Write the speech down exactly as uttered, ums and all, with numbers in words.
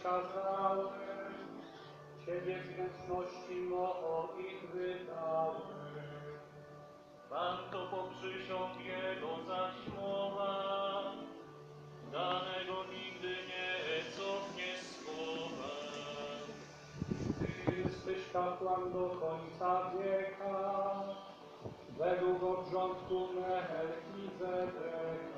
przykazałem, Ciebie z wdzięczności moich wydałem. Pan to poprzysiąg Jego zaś mowa, danego nigdy nie cofnie słowa. Ty jesteś kapłan do końca wieka, według obrządku Melchizedeka.